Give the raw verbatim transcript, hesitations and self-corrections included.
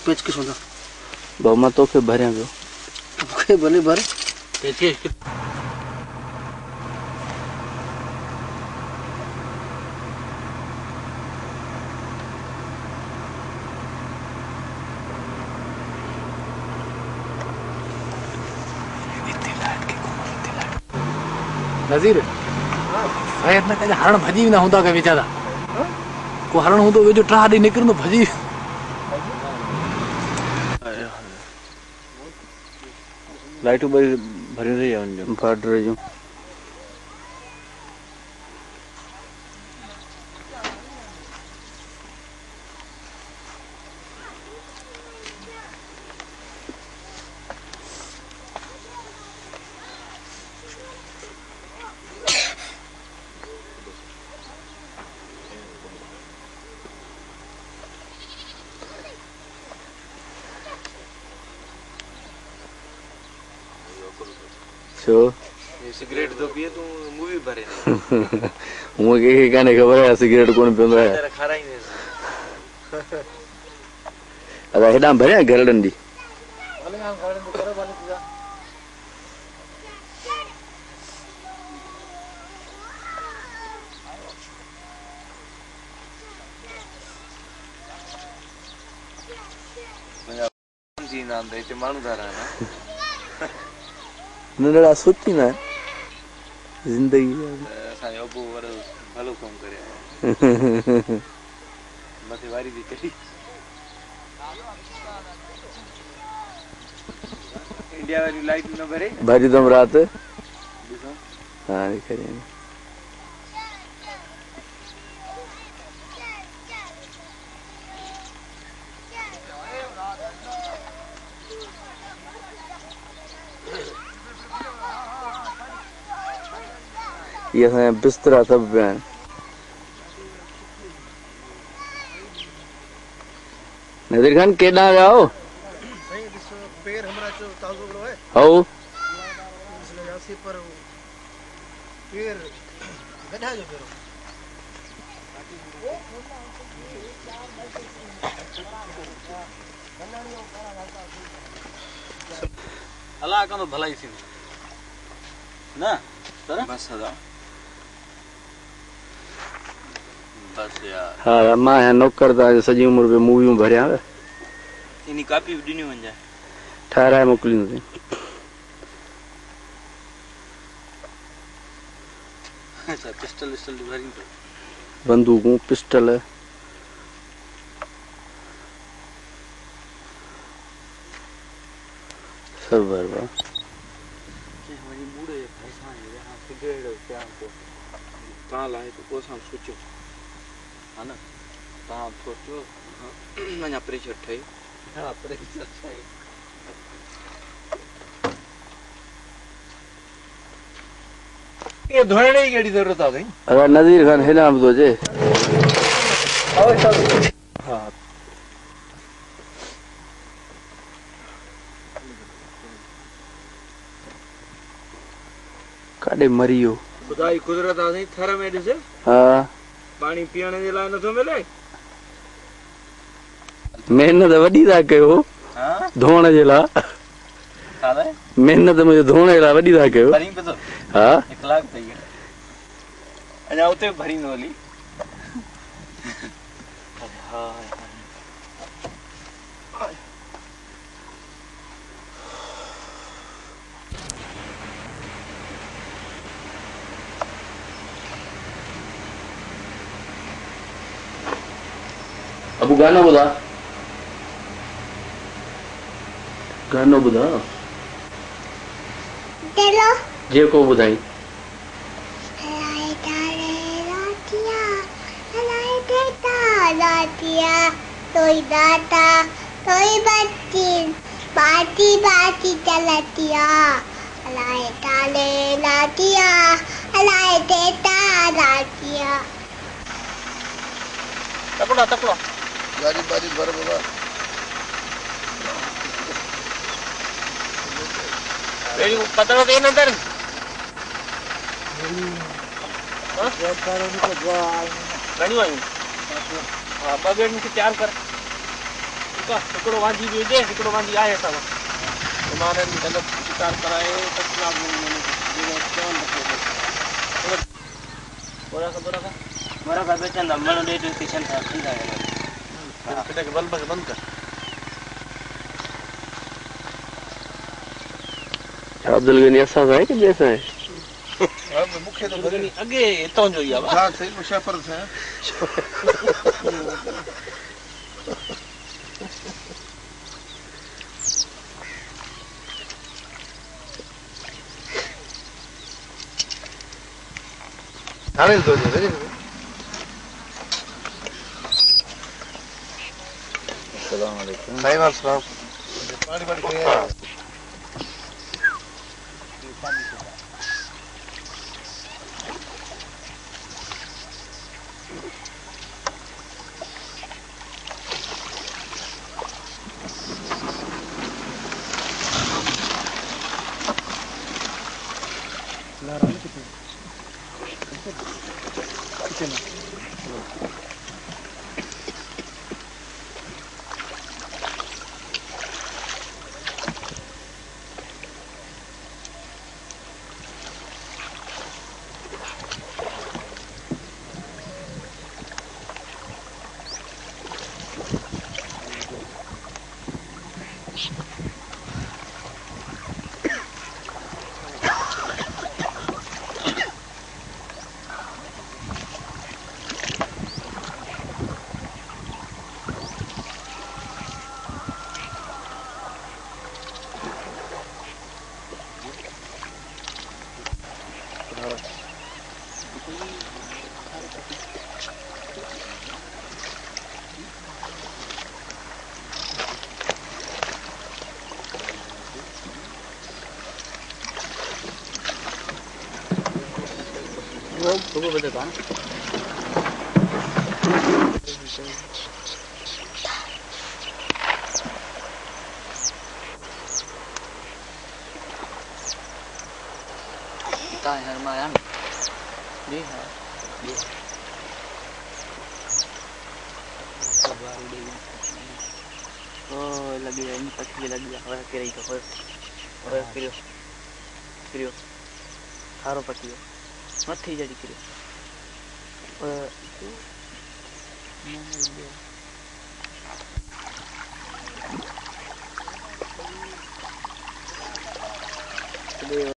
पेच किस होता बहुमा तो के भरे गयो के भले भर पेच के नज़ीर शायद न कहीं हरण भजी भी ना होता के बेचारा को हरण हो तो वे जो ट्राह दी निकल तो भजी लाइट भरी भरी रही है उन भर रही हूँ ये सिगरेट तो पिए तू मूवी भरे नहीं मुझे के गाने खबर है सिगरेट कौन पींदा है तेरा खारा ही नहीं अगर हेडा भरे घरडन दी वाले हां गार्डन तो करे वाले जा मैं जी नाम दे ते मानू धारा ना नडा सोची ना जिंदगी असा यो बो वर भलो काम करे मथे वारी दी करी इंडिया वाली लाइट न भरे भारी दम रात हां दिख रही है ये है बिस्तरा सब बयान नजर खान केडा जाओ सही दिस पेर हमरा जो ताजो बड़ो है हाउ इसलिए यासी पर पेर गधा जो पेरो अल्लाह का तो भलाई सी ना सर बस सदा बस यार हाँ मां है नौकर था सजी उम्र पे मूवी भरिया इनी कापी भी ॾिनी वञे ठाराए मोकिलिंदुसि अच्छा पिस्टल पिस्टल भरी तो बंदूकूं पिस्टल सब भरवा हमारी बूढ़े भैंसा है यहाँ सिगरेट क्या को कहाँ लाए तो कोसा सोचो है ना कहाँ सोचो मना प्रेशर थे हाँ प्रेशर थे ये धोने की केड़ी जरूरत आ गई अगर नजीर खान है ना तो जे हाँ काडे मरियो खुदा की कुदरत आ गई थर में ॾिस हाँ पानी पीने जे लाइ नथो मिले मेहनत वॾी था कयो हाँ धोअण जे लाइ खाले मेहनत मुंहिंजो धोअण जे लाइ वॾी था कयो भरी पे तो हा एक लाख थी गया अञा उते भरी न हली हाँ अबू गानो ॿुधा गानो ॿुधा चलो जेको ॿुधाई हलाए तारे रातिया हलाए देता रातिया तोई दाता तोई बच्ची बाती बाती चलतिया हलाए तारे रातिया हलाए देता रातिया तकड़ा तकड़ा गाड़ी बारी भर बाबा पेड़ी पतला दे अंदर हां ये करो तो गो आई नहीं आई हां बगैर में तैयार कर का हिकिड़ो वांदी बि हुजे हिकिड़ो वांदी आहे असां वटि हमारे गलत शिकार कराए तत्काल बोरा का बोरा का मोरा का बेचन मन डेट किशन था खंदा है बेटे के बल्ब बंद कर अब्दुल गनी असां है कि जैसा है अब मुख्य तो भरे अगे हितां जो ई आहे हां सही मुशाफर से हाणे तो जे अस्सलाम वालेकुम साईं वालेकुम पानी पानी के वो वो बता था ता है हरमाया जी हां ये ओ लगी है इन पछली लगी है और के रही तो और करियो करियो सारो पटियो मथी जड़ी करियो